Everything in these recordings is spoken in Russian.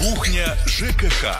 Кухня ЖКХ.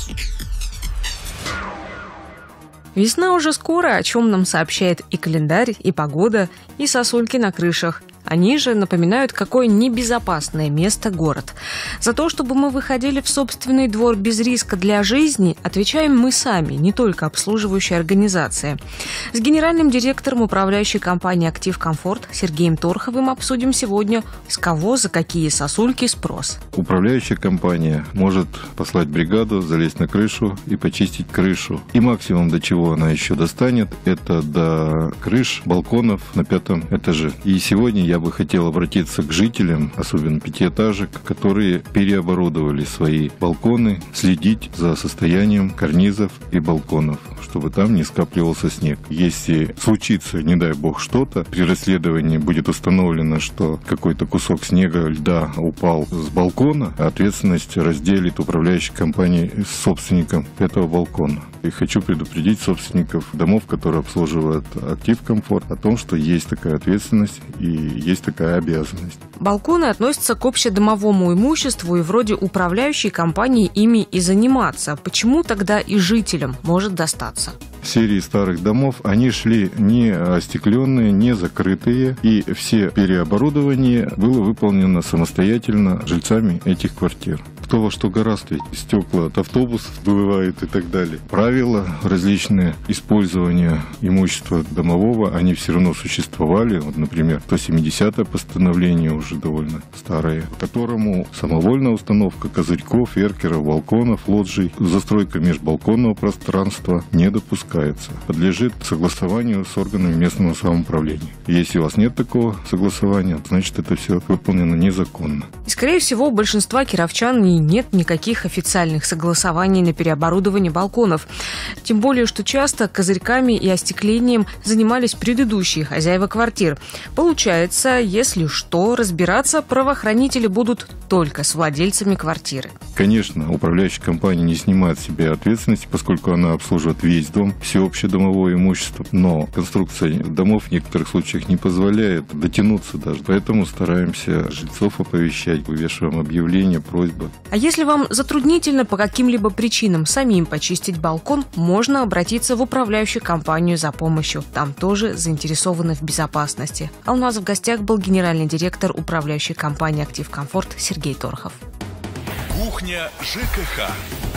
Весна уже скоро, о чем нам сообщает и календарь, и погода, и сосульки на крышах. Они же напоминают, какое небезопасное место город. За то, чтобы мы выходили в собственный двор без риска для жизни, отвечаем мы сами, не только обслуживающая организация. С генеральным директором управляющей компании «Актив Комфорт» Сергеем Торховым обсудим сегодня, с кого за какие сосульки спрос. Управляющая компания может послать бригаду, залезть на крышу и почистить крышу. И максимум, до чего она еще достанет, это до крыш, балконов на 5 этаже. И сегодня я бы хотел обратиться к жителям, особенно пятиэтажек, которые переоборудовали свои балконы, следить за состоянием карнизов и балконов, чтобы там не скапливался снег. Если случится, не дай бог, что-то, при расследовании будет установлено, что какой-то кусок снега, льда упал с балкона, ответственность разделит управляющая компания с собственником этого балкона. И хочу предупредить собственников домов, которые обслуживают «Актив Комфорт», о том, что есть такая ответственность и есть такая обязанность. Балконы относятся к общедомовому имуществу, и вроде управляющей компании ими и заниматься. Почему тогда и жителям может достаться? В серии старых домов они шли не остекленные, не закрытые, и все переоборудование было выполнено самостоятельно жильцами этих квартир. Кто во что гораздо, ведь стекла от автобусов сбывают и так далее. Правила различные использования имущества домового, они все равно существовали. Вот, например, 170-е постановление уже довольно старое, по которому самовольная установка козырьков, эркеров, балконов, лоджий, застройка межбалконного пространства не допускается. Подлежит согласованию с органами местного самоуправления. Если у вас нет такого согласования, значит, это все выполнено незаконно. И, скорее всего, у большинства кировчан нет никаких официальных согласований на переоборудование балконов. Тем более, что часто козырьками и остеклением занимались предыдущие хозяева квартир. Получается, если что, разбираться правоохранители будут только с владельцами квартиры. Конечно, управляющая компания не снимает с себя ответственности, поскольку она обслуживает весь дом, все общедомовое имущество. Но конструкция домов в некоторых случаях не позволяет дотянуться даже. Поэтому стараемся жильцов оповещать, вывешиваем объявления, просьбы. А если вам затруднительно по каким-либо причинам самим почистить балкон, можно обратиться в управляющую компанию за помощью. Там тоже заинтересованы в безопасности. А у нас в гостях был генеральный директор управляющей компании «Актив Комфорт» Сергей Торхов. Кухня ЖКХ.